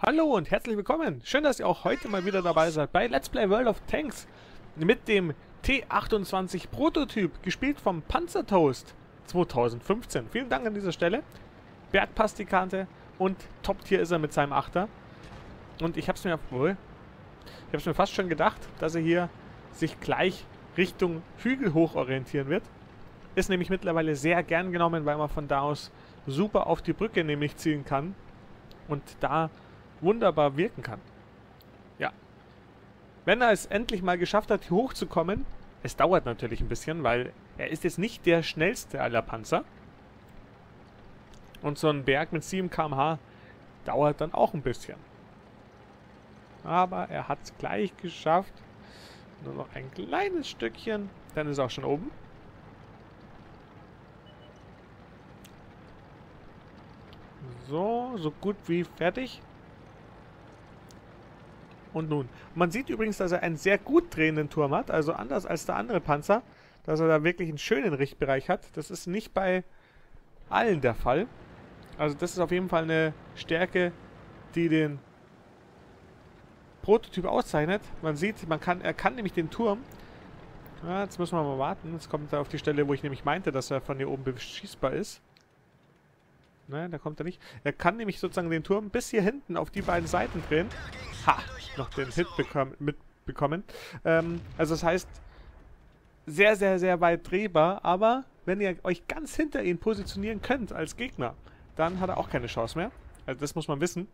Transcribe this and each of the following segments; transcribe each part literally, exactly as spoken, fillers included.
Hallo und herzlich willkommen. Schön, dass ihr auch heute mal wieder dabei seid bei Let's Play World of Tanks mit dem T achtundzwanzig Prototyp, gespielt vom Panzertoast zweitausendfünfzehn. Vielen Dank an dieser Stelle. Berg passt die Kante und Top-Tier ist er mit seinem Achter. Und ich habe es mir, obwohl, ich hab's mir fast schon gedacht, dass er hier sich gleich Richtung Hügel hoch orientieren wird. Ist nämlich mittlerweile sehr gern genommen, weil man von da aus super auf die Brücke nämlich zielen kann und da wunderbar wirken kann. Ja. Wenn er es endlich mal geschafft hat, hier hochzukommen, es dauert natürlich ein bisschen, weil er ist jetzt nicht der schnellste aller Panzer. Und so ein Berg mit sieben Kilometer pro Stunde dauert dann auch ein bisschen. Aber er hat es gleich geschafft. Nur noch ein kleines Stückchen, dann ist er auch schon oben. So, so gut wie fertig. Und nun. Man sieht übrigens, dass er einen sehr gut drehenden Turm hat. Also anders als der andere Panzer. Dass er da wirklich einen schönen Richtbereich hat. Das ist nicht bei allen der Fall. Also das ist auf jeden Fall eine Stärke, die den Prototyp auszeichnet. Man sieht, man kann, er kann nämlich den Turm. Ja, jetzt müssen wir mal warten. Jetzt kommt er auf die Stelle, wo ich nämlich meinte, dass er von hier oben beschießbar ist. Nein, da kommt er nicht. Er kann nämlich sozusagen den Turm bis hier hinten auf die beiden Seiten drehen. Ha! Noch den Hit bekommen, mitbekommen. Ähm, also das heißt, sehr, sehr, sehr weit drehbar. Aber wenn ihr euch ganz hinter ihn positionieren könnt als Gegner, dann hat er auch keine Chance mehr. Also das muss man wissen.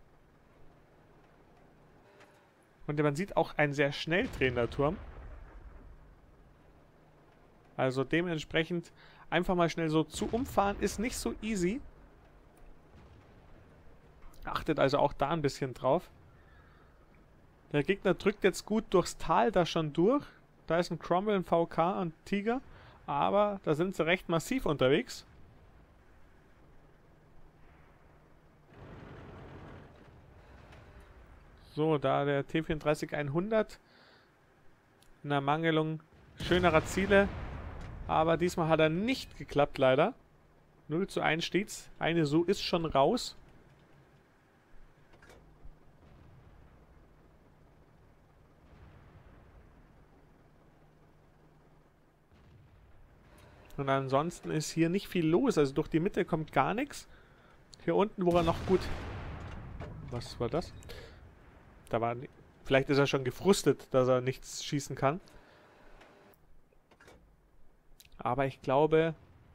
Und man sieht auch ein sehr schnell drehender Turm. Also dementsprechend einfach mal schnell so zu umfahren ist nicht so easy. Achtet also auch da ein bisschen drauf. Der Gegner drückt jetzt gut durchs Tal da schon durch. Da ist ein Cromwell, ein V K und Tiger. Aber da sind sie recht massiv unterwegs. So, da der T vierunddreißig hundert in der Mangelung schönerer Ziele. Aber diesmal hat er nicht geklappt, leider. null zu eins steht's. Eine so ist schon raus. Und ansonsten ist hier nicht viel los. Also durch die Mitte kommt gar nichts. Hier unten, wo er noch gut... Was war das? Da war... Vielleicht ist er schon gefrustet, dass er nichts schießen kann. Aber ich glaube...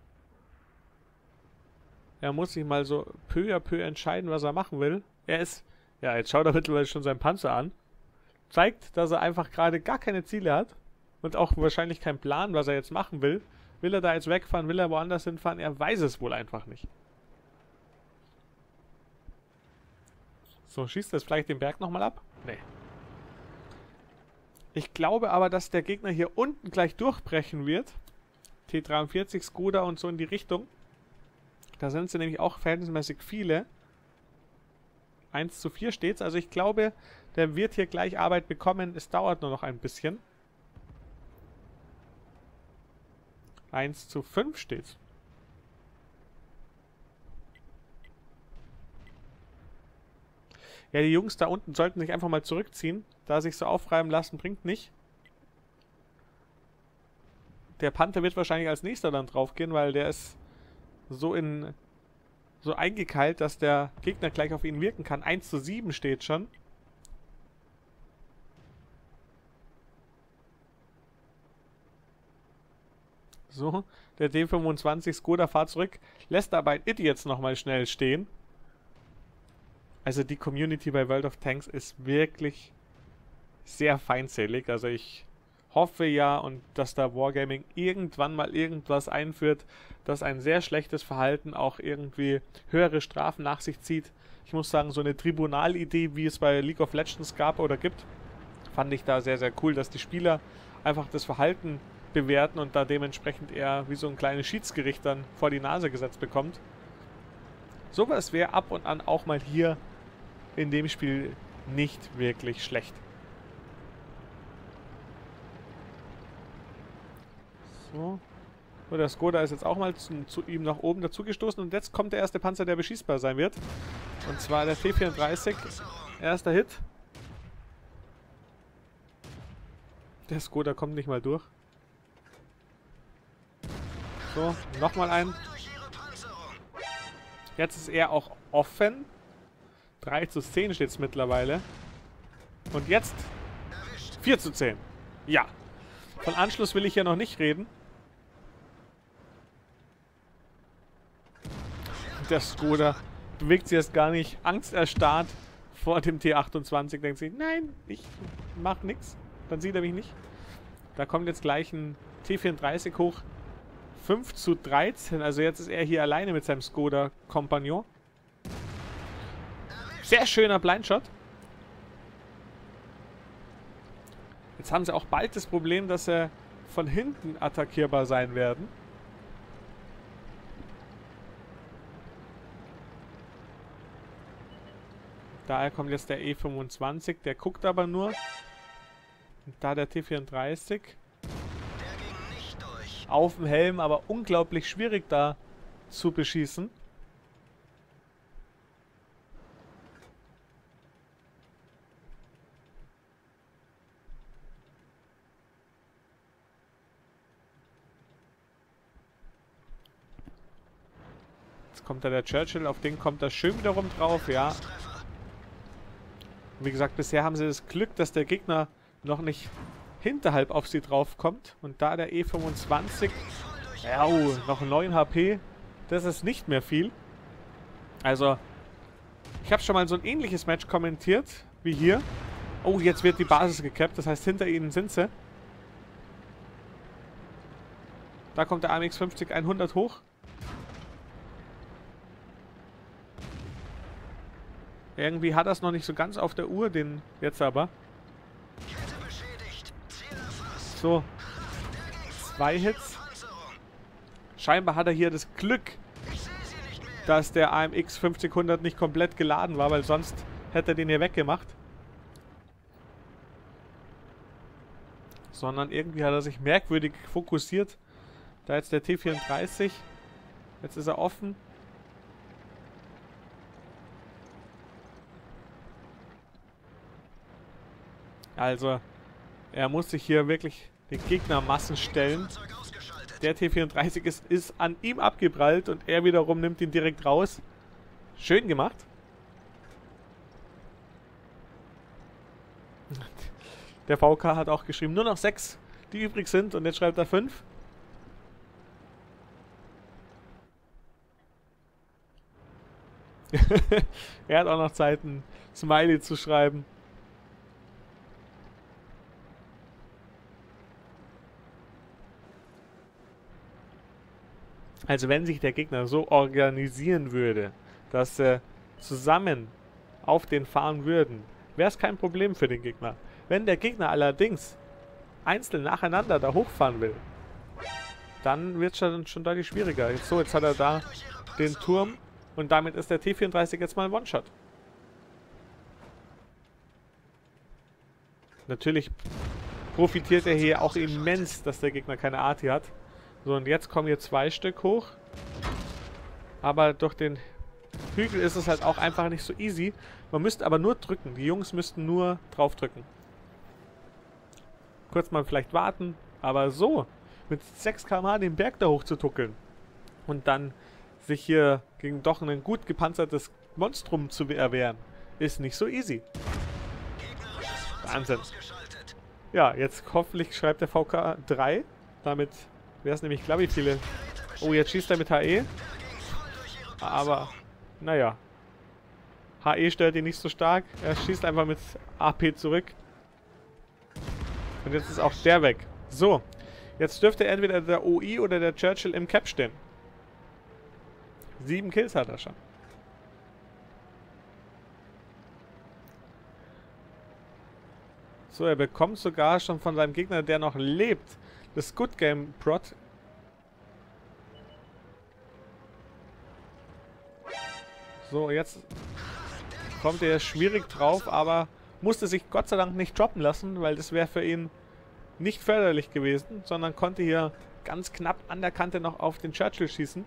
Er muss sich mal so peu à peu entscheiden, was er machen will. Er ist... Ja, jetzt schaut er mittlerweile schon seinen Panzer an. Zeigt, dass er einfach gerade gar keine Ziele hat. Und auch wahrscheinlich keinen Plan, was er jetzt machen will. Will er da jetzt wegfahren? Will er woanders hinfahren? Er weiß es wohl einfach nicht. So, schießt er jetzt vielleicht den Berg nochmal ab? Nee. Ich glaube aber, dass der Gegner hier unten gleich durchbrechen wird. T dreiundvierzig, Skoda und so in die Richtung. Da sind sie nämlich auch verhältnismäßig viele. eins zu vier steht's. Also ich glaube, der wird hier gleich Arbeit bekommen. Es dauert nur noch ein bisschen. eins zu fünf steht's. Ja, die Jungs da unten sollten sich einfach mal zurückziehen. Da sich so aufreiben lassen, bringt nicht. Der Panther wird wahrscheinlich als nächster dann draufgehen, weil der ist so in so eingekeilt, dass der Gegner gleich auf ihn wirken kann. eins zu sieben steht schon. So, der D fünfundzwanzig Skoda fahrt zurück, lässt aber ein Idiots nochmal schnell stehen. Also die Community bei World of Tanks ist wirklich sehr feindselig. Also ich hoffe ja, und dass da Wargaming irgendwann mal irgendwas einführt, das ein sehr schlechtes Verhalten auch irgendwie höhere Strafen nach sich zieht. Ich muss sagen, so eine Tribunalidee, wie es bei League of Legends gab oder gibt, fand ich da sehr, sehr cool, dass die Spieler einfach das Verhalten bewerten und da dementsprechend eher wie so ein kleines Schiedsgericht dann vor die Nase gesetzt bekommt. Sowas wäre ab und an auch mal hier in dem Spiel nicht wirklich schlecht. So. So, der Skoda ist jetzt auch mal zu, zu ihm nach oben dazugestoßen und jetzt kommt der erste Panzer, der beschießbar sein wird. Und zwar der T vierunddreißig. Erster Hit. Der Skoda kommt nicht mal durch. So, nochmal ein. Jetzt ist er auch offen. drei zu zehn steht es mittlerweile. Und jetzt vier zu zehn. Ja. Von Anschluss will ich ja noch nicht reden. Der Skoda bewegt sich jetzt gar nicht. Angsterstarrt vor dem T achtundzwanzig. Denkt sich, nein, ich mach nichts. Dann sieht er mich nicht. Da kommt jetzt gleich ein T vierunddreißig hoch. fünf zu dreizehn. Also jetzt ist er hier alleine mit seinem Skoda-Kompagnon. Sehr schöner Blindshot. Jetzt haben sie auch bald das Problem, dass sie von hinten attackierbar sein werden. Daher kommt jetzt der E fünfundzwanzig. Der guckt aber nur. Und da der T vierunddreißig. Auf dem Helm, aber unglaublich schwierig da zu beschießen. Jetzt kommt da der Churchill, auf den kommt das schön wiederum drauf, ja. Wie gesagt, bisher haben sie das Glück, dass der Gegner noch nicht hinterhalb auf sie drauf kommt. Und da der E fünfundzwanzig, ja, oh, noch neun H P, das ist nicht mehr viel. Also, ich habe schon mal so ein ähnliches Match kommentiert, wie hier. Oh, jetzt wird die Basis gekappt, das heißt, hinter ihnen sind sie. Da kommt der A M X fünfzig hundert hoch. Irgendwie hat er es noch nicht so ganz auf der Uhr, den jetzt aber. So. Zwei Hits. Scheinbar hat er hier das Glück, dass der A M X fünfzig hundert nicht komplett geladen war, weil sonst hätte er den hier weggemacht. Sondern irgendwie hat er sich merkwürdig fokussiert. Da jetzt der T vierunddreißig. Jetzt ist er offen. Also, er muss sich hier wirklich den Gegnermassen stellen. Der T vierunddreißig ist, ist an ihm abgeprallt und er wiederum nimmt ihn direkt raus. Schön gemacht. Der V K hat auch geschrieben, nur noch sechs, die übrig sind, und jetzt schreibt er fünf. Er hat auch noch Zeit, ein Smiley zu schreiben. Also wenn sich der Gegner so organisieren würde, dass sie zusammen auf den fahren würden, wäre es kein Problem für den Gegner. Wenn der Gegner allerdings einzeln nacheinander da hochfahren will, dann wird es schon, schon deutlich schwieriger. Jetzt, so, jetzt hat er da den Turm und damit ist der T vierunddreißig jetzt mal ein One-Shot. Natürlich profitiert er hier auch immens, dass der Gegner keine Arti hat. So, und jetzt kommen hier zwei Stück hoch. Aber durch den Hügel ist es halt auch einfach nicht so easy. Man müsste aber nur drücken. Die Jungs müssten nur drauf drücken. Kurz mal vielleicht warten. Aber so, mit sechs Kilometer pro Stunde den Berg da hoch zu tuckeln. Und dann sich hier gegen doch ein gut gepanzertes Monstrum zu erwehren, ist nicht so easy. Wahnsinn. Ja, jetzt hoffentlich schreibt der V K drei. Damit wäre es nämlich, glaube ich, viele. Oh, jetzt schießt er mit H E. Aber, naja. H E stört ihn nicht so stark. Er schießt einfach mit A P zurück. Und jetzt ist auch der weg. So. Jetzt dürfte entweder der O I oder der Churchill im Cap stehen. Sieben Kills hat er schon. So, er bekommt sogar schon von seinem Gegner, der noch lebt, das Good Game Prot. So, jetzt kommt er schwierig drauf, aber musste sich Gott sei Dank nicht droppen lassen, weil das wäre für ihn nicht förderlich gewesen, sondern konnte hier ganz knapp an der Kante noch auf den Churchill schießen.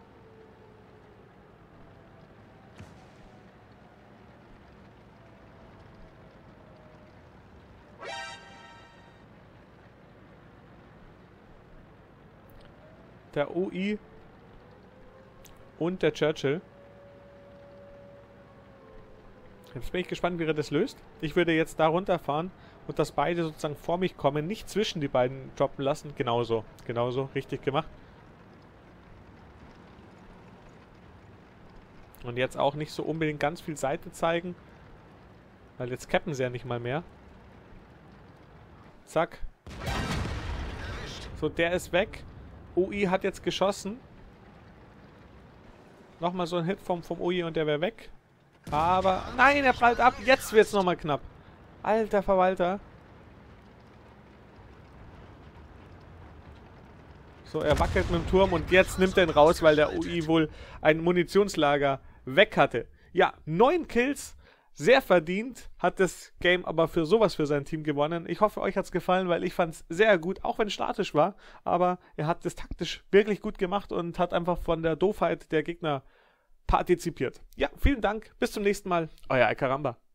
der O I und der Churchill. Jetzt bin ich gespannt, wie er das löst. Ich würde jetzt da runterfahren und dass beide sozusagen vor mich kommen, nicht zwischen die beiden droppen lassen. Genauso, genauso, richtig gemacht. Und jetzt auch nicht so unbedingt ganz viel Seite zeigen, weil jetzt cappen sie ja nicht mal mehr. Zack. So, der ist weg. O I hat jetzt geschossen. Nochmal so ein Hit vom, vom O I und der wäre weg. Aber, nein, er prallt ab. Jetzt wird es nochmal knapp. Alter Verwalter. So, er wackelt mit dem Turm und jetzt nimmt er ihn raus, weil der O I wohl ein Munitionslager weg hatte. Ja, neun Kills. Sehr verdient, hat das Game aber für sowas für sein Team gewonnen. Ich hoffe, euch hat es gefallen, weil ich fand es sehr gut, auch wenn es statisch war. Aber er hat das taktisch wirklich gut gemacht und hat einfach von der Doofheit der Gegner partizipiert. Ja, vielen Dank, bis zum nächsten Mal, euer Alcaramba.